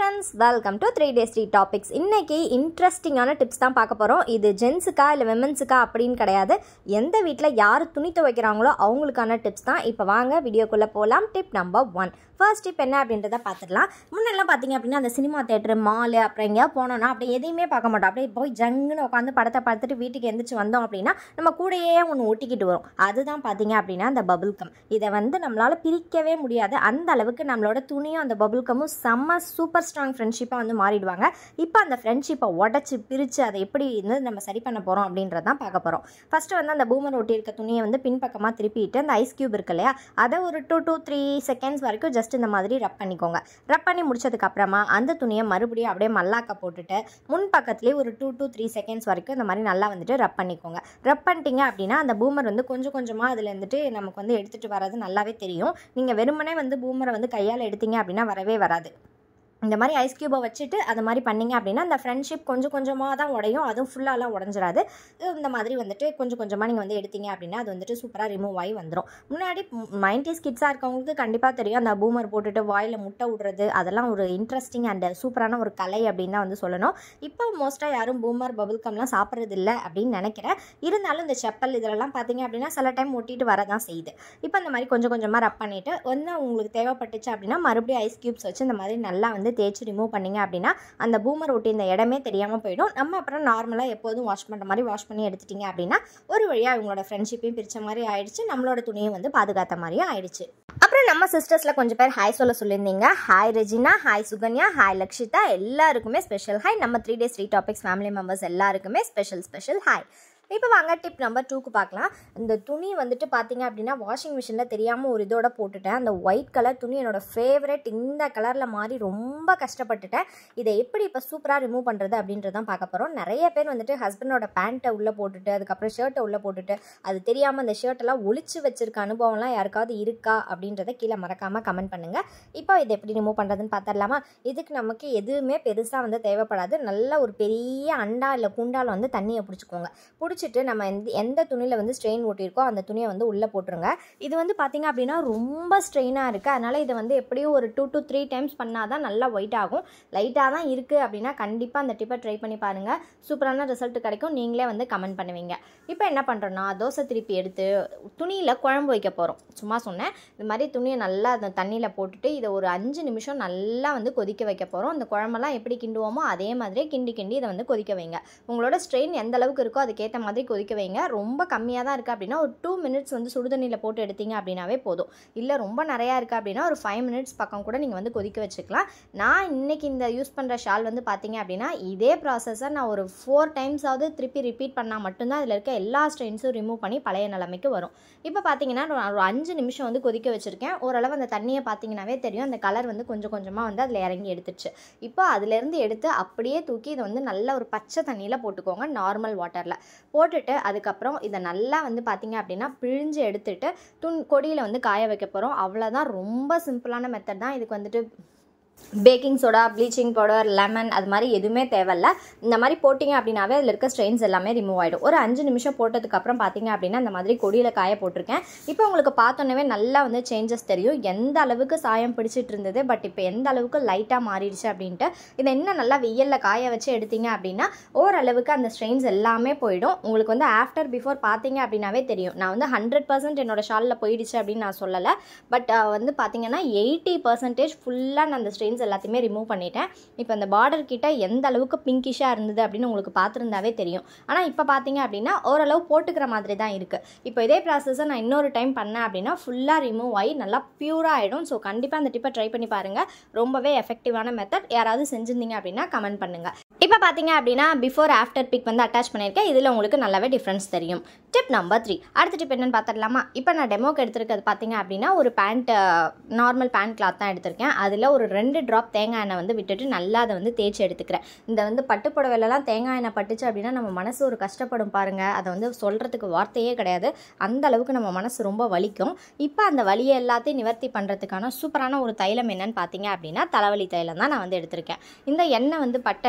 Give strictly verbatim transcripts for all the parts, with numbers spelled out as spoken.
friends, welcome to three days three topics. இன்னைக்கு இன்ட்ரெஸ்டிங்கான tips தான் பார்க்க போகிறோம். இது ஜென்ஸுக்கா இல்லை விமென்ஸுக்கா அப்படின்னு கிடையாது. எந்த வீட்டில் யார் துணி துவைக்கிறாங்களோ அவங்களுக்கான டிப்ஸ் தான். இப்போ வாங்க வீடியோக்குள்ளே போகலாம். Tip number one. First tip என்ன அப்படின்றத பார்த்துடலாம். முன்னெல்லாம் பார்த்தீங்க அப்படின்னா அந்த சினிமா தேட்டரு மாலு அப்புறம் எங்கேயா போனோன்னா அப்படியே எதையுமே பார்க்க மாட்டோம். அப்படியே போய் ஜங்குன்னு உட்காந்து படத்தை பார்த்துட்டு வீட்டுக்கு எந்திரிச்சு வந்தோம் அப்படின்னா நம்ம கூடையே ஒன்று ஒட்டிக்கிட்டு வரும். அதுதான் பார்த்தீங்க அப்படின்னா அந்த பபுள் கம். இதை வந்து நம்மளால் பிரிக்கவே முடியாது. அந்த அளவுக்கு நம்மளோட துணியும் அந்த பபுள் கம்மும் செம்ம சூப்பர் ஸ்ட்ராங் ஃப்ரெண்ட்ஷிப்பாக வந்து மாறிடுவாங்க. இப்போ அந்த ஃப்ரெண்ட்ஷிப்பை உடச்சி பிரித்து அதை எப்படி வந்து நம்ம சரி பண்ண போகிறோம் அப்படின்றதான் பார்க்க போகிறோம். ஃபஸ்ட்டு வந்து அந்த பூமர் ஒட்டி இருக்க துணியை வந்து பின்பக்கமாக திருப்பிட்டு அந்த ஐஸ் க்யூப் இருக்கு இல்லையா, அதை ஒரு டூ டூ த்ரீ செகண்ட்ஸ் வரைக்கும் ஜஸ்ட் இந்த மாதிரி ரப் பண்ணிக்கோங்க. ரப் பண்ணி முடிச்சதுக்கப்புறமா அந்த துணியை மறுபடியும் அப்படியே மல்லாக்க போட்டுட்டு முன் பக்கத்துலேயே ஒரு டூ டூ த்ரீ செகண்ட்ஸ் வரைக்கும் இந்த மாதிரி நல்லா வந்துட்டு ரப் பண்ணிக்கோங்க. ரப் பண்ணிட்டீங்க அப்படின்னா அந்த பூமர் வந்து கொஞ்சம் கொஞ்சமாக அதில் இருந்துட்டு நமக்கு வந்து எடுத்துகிட்டு வர்றது நல்லாவே தெரியும். நீங்கள் வெறுமனே வந்து பூமரை வந்து கையால் எடுத்தீங்க அப்படின்னா வரவே வராது. இந்த மாதிரி ஐஸ் க்யூபை வச்சுட்டு அது மாதிரி பண்ணிங்க அப்படின்னா அந்த ஃப்ரெண்ட்ஷிப் கொஞ்சம் கொஞ்சமாக தான் உடையும். அதுவும் ஃபுல்லாலாம் உடஞ்சிடாது. இந்த மாதிரி வந்துட்டு கொஞ்சம் கொஞ்சமாக நீங்கள் வந்து எடுத்தீங்க அப்படின்னா அது வந்துட்டு சூப்பராக ரிமூவ் ஆகி வந்துடும். முன்னாடி நைன்டிஸ் கிட்ஸாக இருக்கவங்களுக்கு கண்டிப்பாக தெரியும் அந்த பூமர் போட்டுட்டு வாயில் முட்டை விடுறது, அதெல்லாம் ஒரு இன்ட்ரெஸ்டிங் அண்ட் சூப்பரான ஒரு கலை அப்படின்னு தான் வந்து சொல்லணும். இப்போ மோஸ்ட்டாக யாரும் பூமர் பபுள் கம்லாம் சாப்பிட்றது இல்லை அப்படின்னு நினைக்கிறேன். இருந்தாலும் இந்த செப்பல் இதெல்லாம் பார்த்தீங்க அப்படின்னா சில டைம் ஒட்டிட்டு வரதான் செய்யுது. இப்போ இந்த மாதிரி கொஞ்சம் கொஞ்சமாக ரப் பண்ணிவிட்டு ஒன்று உங்களுக்கு தேவைப்பட்டுச்சு அப்படின்னா மறுபடியும் ஐஸ் க்யூப்ஸ் வச்சு இந்த மாதிரி நல்லா வந்து தேய்ச்சி ரிமூவ் பண்ணிங்க அப்படின்னா அந்த பூமர் ஒட்டி இந்த இடமே தெரியாமல் போயிடும். நம்ம அப்புறம் நார்மலாக எப்போதும் வாஷ் பண்ணுற மாதிரி வாஷ் பண்ணி எடுத்துட்டிங்க அப்படின்னா ஒரு வழியாக இவங்களோட ஃப்ரெண்ட்ஷிப்பையும் பிரித்த மாதிரி ஆயிடுச்சு, நம்மளோட துணியும் வந்து பாதுகாத்த மாதிரியும் ஆயிடுச்சு. அப்புறம் நம்ம சிஸ்டர்ஸில் கொஞ்சம் பேர் ஹாய் சொல்ல சொல்லியிருந்தீங்க. Hi Regina, hi Sukanya, hi Lakshita, எல்லாருக்குமே ஸ்பெஷல் ஹாய். நம்ம three days three topics family members எல்லாருக்குமே ஸ்பெஷல் ஸ்பெஷல் ஹாய். இப்போ வாங்க டிப் நம்பர் டூக்கு பார்க்கலாம். இந்த துணி வந்துட்டு பார்த்தீங்க அப்படின்னா வாஷிங் மிஷினில் தெரியாமல் ஒரு இதோட போட்டுட்டேன். அந்த ஒயிட் கலர் துணி என்னோடய ஃபேவரட். இந்த கலரில் மாறி ரொம்ப கஷ்டப்பட்டுட்டேன். இதை எப்படி இப்போ சூப்பராக ரிமூவ் பண்ணுறது அப்படின்றதான் பார்க்க போகிறோம். நிறைய பேர் வந்துட்டு ஹஸ்பண்டோட பேண்ட்டை உள்ளே போட்டுட்டு அதுக்கப்புறம் ஷர்ட்டை உள்ளே போட்டுட்டு அது தெரியாமல் அந்த ஷர்ட்டெல்லாம் ஒளிச்சு வச்சிருக்க அனுபவம்லாம் யாருக்காவது இருக்கா அப்படின்றத கீழே மறக்காமல் கமெண்ட் பண்ணுங்கள். இப்போ இதை எப்படி ரிமூவ் பண்ணுறதுன்னு பார்த்துடலாமா? இதுக்கு நமக்கு எதுவுமே பெருசாக வந்து தேவைப்படாது. நல்ல ஒரு பெரிய அண்டா இல்லை குண்டால் வந்து தண்ணியை பிடிச்சிக்கோங்க. பிடிச்சி நம்ம எந்த எந்த துணியில் வந்து ஸ்ட்ரெயின் ஓட்டியிருக்கோ அந்த துணியை வந்து உள்ளே போட்டுருங்க. இது வந்து பார்த்தீங்க அப்படின்னா ரொம்ப ஸ்ட்ரெயினாக இருக்குது. அதனால் இதை வந்து எப்படியும் ஒரு டூ டு த்ரீ டைம்ஸ் பண்ணால் தான் நல்லா ஒயிட் ஆகும். லைட்டாக தான் இருக்குது அப்படின்னா கண்டிப்பாக அந்த டிப்பை ட்ரை பண்ணி பாருங்கள். சூப்பரான ரிசல்ட் கிடைக்கும். நீங்களே வந்து கமெண்ட் பண்ணுவீங்க. இப்போ என்ன பண்ணுறோன்னா தோசை திருப்பி எடுத்து துணியில் குழம்பு வைக்க போகிறோம். சும்மா சொன்னேன். இந்த மாதிரி துணியை நல்லா அந்த தண்ணியில் போட்டுட்டு இதை ஒரு அஞ்சு நிமிஷம் நல்லா வந்து கொதிக்க வைக்க போகிறோம். இந்த குழம்பெல்லாம் எப்படி கிண்டுவோமோ அதே மாதிரியே கிண்டி கிண்டி இதை வந்து கொதிக்க வைங்க. உங்களோட ஸ்ட்ரெயின் எந்த அளவுக்கு இருக்கோ அதுக்கேற்ற மாதிரி கொதிக்க வைங்க. ரொம்ப கம்மியாக தான் இருக்குது அப்படின்னா ஒரு டூ மினிட்ஸ் வந்து சுடுதண்ணியில் போட்டு எடுத்தீங்க அப்படின்னாவே போதும். இல்லை ரொம்ப நிறையா இருக்குது அப்படின்னா ஒரு ஃபைவ் மினிட்ஸ் பக்கம் கூட நீங்கள் வந்து கொதிக்க வச்சுக்கலாம். நான் இன்றைக்கி இந்த யூஸ் பண்ணுற ஷால் வந்து பார்த்தீங்க அப்படின்னா இதே ப்ராசஸை நான் ஒரு ஃபோர் டைம்ஸாவது திருப்பி ரிப்பீட் பண்ணால் மட்டும்தான் அதில் இருக்க எல்லா ஸ்ட்ரெயின்ஸும் ரிமூவ் பண்ணி பழைய நிலைமைக்கு வரும். இப்போ பார்த்தீங்கன்னா ஒரு அஞ்சு நிமிஷம் வந்து கொதிக்க வச்சுருக்கேன். ஓரளவு அந்த தண்ணியை பார்த்தீங்கன்னாவே தெரியும் அந்த கலர் வந்து கொஞ்சம் கொஞ்சமாக வந்து அதில் இறங்கி எடுத்துருச்சு. இப்போ அதிலேருந்து எடுத்து அப்படியே தூக்கி இதை வந்து நல்ல ஒரு பச்சை தண்ணியில் போட்டுக்கோங்க, நார்மல் வாட்டரில் போட்டுட்டு அதுக்கப்புறம் இதை நல்லா வந்து பார்த்தீங்க அப்படின்னா பிழிஞ்சு எடுத்துட்டு துணி கொடியில் வந்து காய வைக்க போகிறோம். அவ்வளோதான். ரொம்ப சிம்பிளான மெத்தட் தான். இதுக்கு வந்துட்டு baking soda, bleaching powder, lemon அது மாதிரி எதுவுமே தேவையில்ல. இந்த மாதிரி போட்டிங்க அப்படின்னாவே அதில் இருக்க ஸ்ட்ரெயின்ஸ் எல்லாமே ரிமூவ் ஆகிடும். ஒரு அஞ்சு நிமிஷம் போட்டதுக்கப்புறம் பார்த்தீங்க அப்படின்னா இந்த மாதிரி கொடியில் காய போட்டிருக்கேன். இப்போ உங்களுக்கு பார்த்தோன்னே நல்லா வந்து சேஞ்சஸ் தெரியும். எந்த அளவுக்கு சாயம் பிடிச்சிட்டு இருந்தது பட் இப்போ எந்த அளவுக்கு லைட்டாக மாறிடுச்சு அப்படின்ட்டு. இதை இன்னும் நல்லா வெயிலில் காய வச்சு எடுத்தீங்க அப்படின்னா ஓரளவுக்கு அந்த ஸ்ட்ரெயின்ஸ் எல்லாமே போயிடும். உங்களுக்கு வந்து ஆஃப்டர் பிஃபோர் பார்த்தீங்க அப்படின்னாவே தெரியும். நான் வந்து ஹண்ட்ரட் பர்சன்ட் என்னோட ஷாலில் போயிடுச்சு அப்படின்னு நான் சொல்லலை. பட் வந்து பார்த்தீங்கன்னா எயிட்டி பர்சன்டேஜ் ஃபுல்லாக நான் அந்த ஸ்ட்ரெயின் எல்லாத்தையுமே ரிமூவ் பண்ணிட்டேன். இப்போ அந்த பார்டர் கிட்ட எந்த அளவுக்கு பிங்கிஷாக இருந்தது அப்படின்னு உங்களுக்கு பார்த்துருந்தாவே தெரியும். ஆனால் இப்போ பார்த்தீங்க அப்படின்னா ஓரளவு போட்டுக்கிற மாதிரி தான் இருக்குது. இப்போ இதே ப்ராசஸை நான் இன்னொரு டைம் பண்ணேன் அப்படின்னா ஃபுல்லாக ரிமூவ் ஆகி நல்லா பியூராக ஆகிடும். ஸோ கண்டிப்பாக அந்த டிப்பை ட்ரை பண்ணி பாருங்கள். ரொம்பவே எஃபெக்டிவான மெத்தட். யாராவது செஞ்சுருந்தீங்க அப்படின்னா கமெண்ட் பண்ணுங்கள். இப்போ பார்த்தீங்க அப்படின்னா பிஃபோர் ஆஃப்டர் பிக் வந்து அட்டாச் பண்ணியிருக்கேன். இதில் உங்களுக்கு நல்லாவே டிஃப்ரென்ஸ் தெரியும். Tip number three. அடுத்த டிப் என்னென்னு பார்த்துடலாமா? இப்போ நான் டெமோக்கு எடுத்துருக்கிறது பார்த்தீங்க அப்படின்னா ஒரு பேண்ட், நார்மல் பேண்ட் கிளாத் தான் எடுத்திருக்கேன். அதில் ஒரு ரெண்டு ட்ராப் தேங்காய் எண்ணெய் வந்து விட்டுட்டு நல்லா அதை வந்து தேய்ச்சி எடுத்துக்கிறேன். இந்த வந்து பட்டு புடவைலாம் தேங்காய் எண்ணெய் பட்டுச்சு அப்படின்னா நம்ம மனசு ஒரு கஷ்டப்படும் பாருங்கள். அதை வந்து சொல்கிறதுக்கு வார்த்தையே கிடையாது. அந்த அளவுக்கு நம்ம மனசு ரொம்ப வலிக்கும். இப்போ அந்த வலியை எல்லாத்தையும் நிவர்த்தி பண்ணுறதுக்கான சூப்பரான ஒரு தைலம் என்னன்னு பார்த்தீங்க அப்படின்னா தலைவலி தைலம் தான் நான் வந்து எடுத்திருக்கேன். இந்த எண்ணெய் வந்து பட்ட இடத்துல வந்து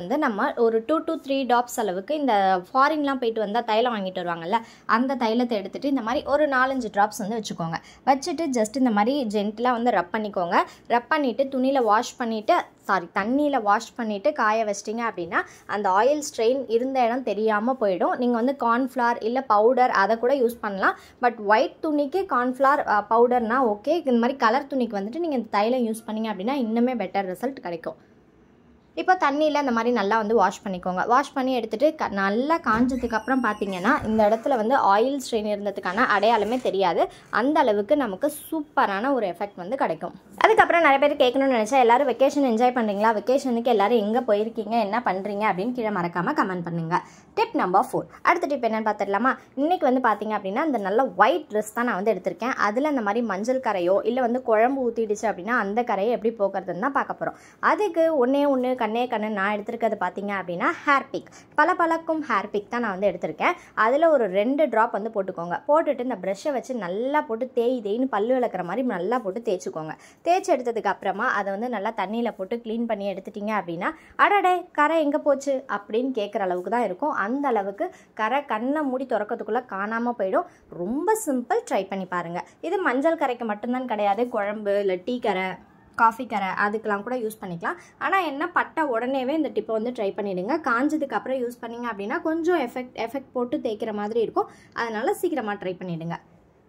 வந்து நம்ம ஒரு டூ டு த்ரீ டாப்ஸ் அளவுக்கு இந்த ஃபாரின்லாம் போயிட்டு வந்தால் தைலம் வாங்கிட்டு வருவாங்கல்ல, அந்த தைலத்தை எடுத்துகிட்டு இந்த மாதிரி ஒரு நாலஞ்சு ட்ராப்ஸ் வந்து வச்சுக்கோங்க. வச்சுட்டு ஜஸ்ட் இந்த மாதிரி ஜென்டிலாக வந்து ரப் பண்ணிக்கோங்க. ரப் பண்ணிவிட்டு துணியில் வாஷ் பண்ணிவிட்டு சாரி தண்ணியில் வாஷ் பண்ணிவிட்டு காய வச்சிட்டிங்க அப்படின்னா அந்த ஆயில் ஸ்ட்ரெயின் இருந்த இடம் தெரியாமல் போயிடும். நீங்கள் வந்து கார்ன்ஃப்ளவர் இல்லை பவுடர் அதை கூட யூஸ் பண்ணலாம். பட் ஒயிட் துணிக்கு கார்ன்ஃப்ளவர் பவுடர்னால் ஓகே. இந்த மாதிரி கலர் துணிக்கு வந்துட்டு நீங்கள் இந்த தைலம் யூஸ் பண்ணிங்க அப்படின்னா இன்னுமே பெட்டர் ரிசல்ட் கிடைக்கும். இப்போ தண்ணியில் இந்த மாதிரி நல்லா வந்து வாஷ் பண்ணிக்கோங்க. வாஷ் பண்ணி எடுத்துகிட்டு க நல்லா காஞ்சதுக்கப்புறம் பார்த்தீங்கன்னா இந்த இடத்துல வந்து ஆயில் ஸ்ட்ரெயின் இருந்ததுக்கான அடையாளமே தெரியாது. அந்த அளவுக்கு நமக்கு சூப்பரான ஒரு எஃபெக்ட் வந்து கிடைக்கும். அதுக்கப்புறம் நிறைய பேர் கேட்கணும்னு நினச்சா எல்லோரும் வெக்கேஷன் என்ஜாய் பண்ணுறீங்களா, வெக்கேஷனுக்கு எல்லோரும் எங்கே போயிருக்கீங்க, என்ன பண்ணுறீங்க அப்படின்னு கீழே மறக்காமல் கமெண்ட் பண்ணுங்கள். Tip number four. அடுத்த டிப் என்னென்னு பார்த்துடலாமா? இன்றைக்கி வந்து பார்த்தீங்க அப்படின்னா இந்த நல்ல ஒயிட் ட்ரெஸ் தான் நான் வந்து எடுத்திருக்கேன். அதில் இந்த மாதிரி மஞ்சள் கரையோ இல்லை வந்து குழம்பு ஊற்றிடுச்சு அப்படின்னா அந்த கரையை எப்படி போக்குறதுன்னு தான் பார்க்க போகிறோம். அதுக்கு ஒன்றே ஒன்று கண்ணே கண்ணு நான் எடுத்துருக்கிறது பார்த்தீங்க அப்படின்னா ஹேர் பிக், பல பழக்கும் ஹேர் பிக் தான் நான் வந்து எடுத்திருக்கேன். அதில் ஒரு ரெண்டு ட்ராப் வந்து போட்டுக்கோங்க. போட்டுட்டு இந்த ப்ரஷ்ஷை வச்சு நல்லா போட்டு தேய் தேய்னு பல்லு விளக்குற மாதிரி நல்லா போட்டு தேய்ச்சிக்கோங்க. தேய்ச்சி எடுத்ததுக்கு அப்புறமா அதை வந்து நல்லா தண்ணியில் போட்டு க்ளீன் பண்ணி எடுத்துட்டிங்க அப்படின்னா அடடே கரை எங்கே போச்சு அப்படின்னு கேட்குற அளவுக்கு தான் இருக்கும். அந்த அளவுக்கு கரை கண்ணை மூடி திறக்கிறதுக்குள்ளே காணாமல் போயிடும். ரொம்ப சிம்பிள், ட்ரை பண்ணி பாருங்கள். இது மஞ்சள் கரைக்கு மட்டும்தான் கிடையாது, குழம்பு இல்லை டீ கரை காஃபி கரை அதுக்கெலாம் கூட யூஸ் பண்ணிக்கலாம். ஆனால் என்ன பட்ட உடனேவே இந்த டிப்பை வந்து ட்ரை பண்ணிவிடுங்க. காஞ்சதுக்கு அப்புறம் யூஸ் பண்ணிங்க அப்படின்னா கொஞ்சம் எஃபெக்ட் எஃபெக்ட் போட்டு தேய்க்கிற மாதிரி இருக்கும். அதனால் சீக்கிரமாக ட்ரை பண்ணிவிடுங்க.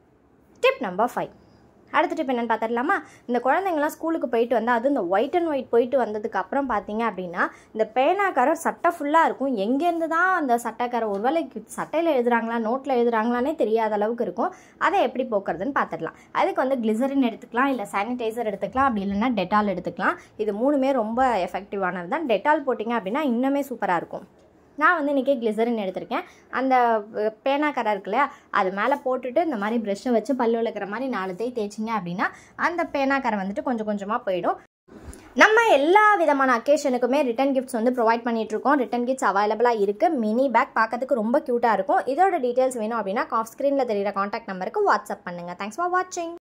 Tip number five. அடுத்த டிப் என்னென்னு பார்த்துடலாமா? இந்த குழந்தைங்களாம் ஸ்கூலுக்கு போயிட்டு வந்தால் அது இந்த ஒயிட் அண்ட் ஒயிட் போயிட்டு வந்ததுக்கு அப்புறம் பார்த்தீங்க அப்படின்னா இந்த பேனாக்கார சட்டை ஃபுல்லாக இருக்கும். எங்கேருந்து தான் அந்த சட்டைக்கார ஒருவேளை சட்டையில் எழுதுறாங்களா நோட்டில் எழுதுறாங்களானே தெரியாத அளவுக்கு இருக்கும். அதை எப்படி போக்குறதுன்னு பார்த்துடலாம். அதுக்கு வந்து கிளிசரின் எடுத்துக்கலாம், இல்லை சானிடைசர் எடுத்துக்கலாம், அப்படி இல்லைன்னா டெட்டால் எடுத்துக்கலாம். இது மூணுமே ரொம்ப எஃபெக்டிவானது தான். டெட்டால் போட்டிங்க அப்படின்னா இன்னுமே சூப்பராக இருக்கும். நான் வந்து இன்றைக்கி கிளிசரின் எடுத்திருக்கேன். அந்த பேனா கரை இருக்குல்லையா அது மேலே போட்டுட்டு இந்த மாதிரி ப்ரெஷ்ஷை வச்சு பல்லு விளக்குற மாதிரி நாலு தேய் தேய்ச்சிங்க அப்படின்னா அந்த பேனா கரை வந்துட்டு கொஞ்சம் கொஞ்சமாக போயிடும். நம்ம எல்லா விதமான அக்கேஷனுக்குமே ரிட்டன் கிஃப்ட்ஸ் வந்து ப்ரொவைட் பண்ணிகிட்ருக்கோம். ரிட்டன் கிஃப்ட்ஸ் அவைலபிளாக இருக்குது. மினி பேக் பார்க்கறதுக்கு ரொம்ப க்யூட்டாக இருக்கும். இதோட டீட்டெயில்ஸ் வேணும் அப்படின்னா ஆஃப் ஸ்க்ரீனில் தெரியிற காண்டாக்ட் நம்பருக்கு வாட்ஸ்அப் பண்ணுங்கள். தேங்க்ஸ் ஃபார் வாட்சிங்.